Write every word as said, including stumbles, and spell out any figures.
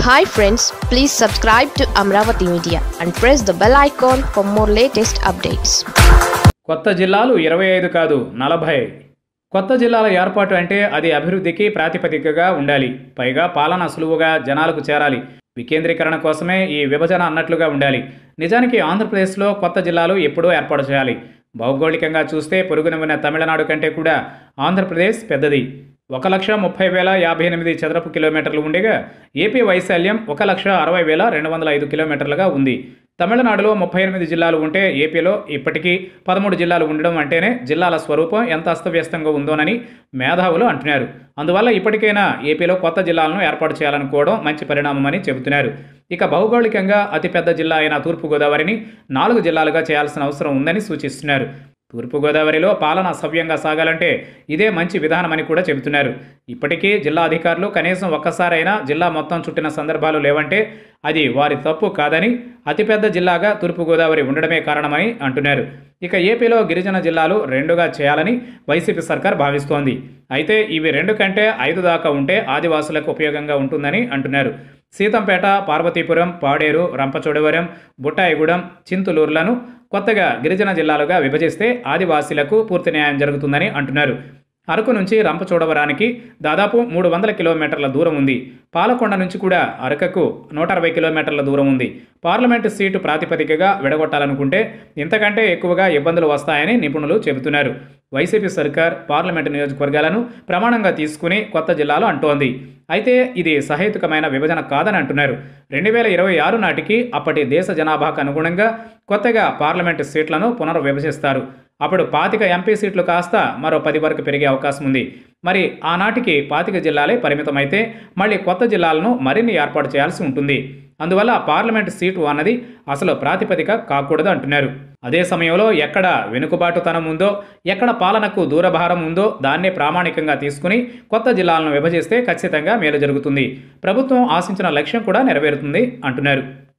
Hi friends, please subscribe to Amaravathi Media and press the bell icon for more latest updates. కొత్త జిల్లాలు ఇరవై ఐదు కాదు నలభై. కొత్త జిల్లాల ఏర్పాటు అంటే అది అభివృద్ధికి ప్రాతిపదికగా ఉండాలి. పైగా పాలన సులువుగా జనాలకు చేరాలి. వికేంద్రీకరణ కోసమే ఈ విభజన అన్నట్లుగా ఉండాలి. నిజానికి ఆంధ్రప్రదేశ్లో కొత్త జిల్లాలు ఎప్పుడూ ఏర్పాటు చేయాలి. భౌగోళికంగా చూస్తే పొరుగున ఉన్న తమిళనాడు కంటే కూడా ఆంధ్రప్రదేశ్ పెద్దది. ఒక లక్ష ముప్పై వేల యాభై ఎనిమిది చదరపు కిలోమీటర్లు ఉండగా ఏపీ వైశాల్యం ఒక లక్ష అరవై వేల రెండు వందల ఐదు కిలోమీటర్లుగా ఉంది. తమిళనాడులో ముప్పై ఎనిమిది జిల్లాలు ఉంటే ఏపీలో ఇప్పటికీ పదమూడు జిల్లాలు ఉండడం అంటేనే జిల్లాల స్వరూపం ఎంత అస్తవ్యస్తంగా ఉందోనని మేధావులు అంటున్నారు. అందువల్ల ఇప్పటికైనా ఏపీలో కొత్త జిల్లాలను ఏర్పాటు చేయాలనుకోవడం మంచి పరిణామమని చెబుతున్నారు. ఇక భౌగోళికంగా అతిపెద్ద జిల్లా అయిన తూర్పుగోదావరిని నాలుగు జిల్లాలుగా చేయాల్సిన అవసరం ఉందని సూచిస్తున్నారు. తూర్పుగోదావరిలో పాలన సవ్యంగా సాగాలంటే ఇదే మంచి విధానమని కూడా చెబుతున్నారు. ఇప్పటికీ జిల్లా అధికారులు కనీసం ఒక్కసారైనా జిల్లా మొత్తం చుట్టిన సందర్భాలు లేవంటే అది వారి తప్పు కాదని, అతిపెద్ద జిల్లాగా తూర్పుగోదావరి ఉండడమే కారణమని అంటున్నారు. ఇక ఏపీలో గిరిజన జిల్లాలు రెండుగా చేయాలని వైసీపీ సర్కార్ భావిస్తోంది. అయితే ఇవి రెండు కంటే ఐదు దాకా ఉంటే ఆదివాసులకు ఉపయోగంగా ఉంటుందని అంటున్నారు. సీతంపేట, పార్వతీపురం, పాడేరు, రంపచోడవరం, బుట్టాయిగూడెం, చింతలూరులను కొత్తగా గిరిజన జిల్లాలుగా విభజిస్తే ఆదివాసీలకు పూర్తి న్యాయం జరుగుతుందని అంటున్నారు. అరకు నుంచి రంపచోడవరానికి దాదాపు మూడు వందల కిలోమీటర్ల దూరం ఉంది. పాలకొండ నుంచి కూడా అరకకు నూట అరవై కిలోమీటర్ల దూరం ఉంది. పార్లమెంటు సీటు ప్రాతిపదికగా విడగొట్టాలనుకుంటే ఇంతకంటే ఎక్కువగా ఇబ్బందులు వస్తాయని నిపుణులు చెబుతున్నారు. వైసీపీ సర్కార్ పార్లమెంటు నియోజకవర్గాలను ప్రమాణంగా తీసుకుని కొత్త జిల్లాలు అంటోంది. అయితే ఇది సహేతుకమైన విభజన కాదని అంటున్నారు. రెండు వేల ఇరవై ఆరు నాటికి అప్పటి దేశ జనాభాకు అనుగుణంగా కొత్తగా పార్లమెంటు సీట్లను పునర్విభజిస్తారు. అప్పుడు పాతిక ఎంపీ సీట్లు కాస్త మరో పది వరకు పెరిగే అవకాశం ఉంది. మరి ఆనాటికి పాతిక జిల్లాలే పరిమితమైతే మళ్ళీ కొత్త జిల్లాలను మరిన్ని ఏర్పాటు చేయాల్సి ఉంటుంది. అందువల్ల పార్లమెంటు సీటు అన్నది అసలు ప్రాతిపదిక కాకూడదు అంటున్నారు. అదే సమయంలో ఎక్కడ వెనుకబాటుతనం ఉందో, ఎక్కడ పాలనకు దూరభారం ఉందో దాన్నే ప్రామాణికంగా తీసుకుని కొత్త జిల్లాలను విభజిస్తే ఖచ్చితంగా మేలు జరుగుతుంది. ప్రభుత్వం ఆశించిన లక్ష్యం కూడా నెరవేరుతుంది అంటున్నారు.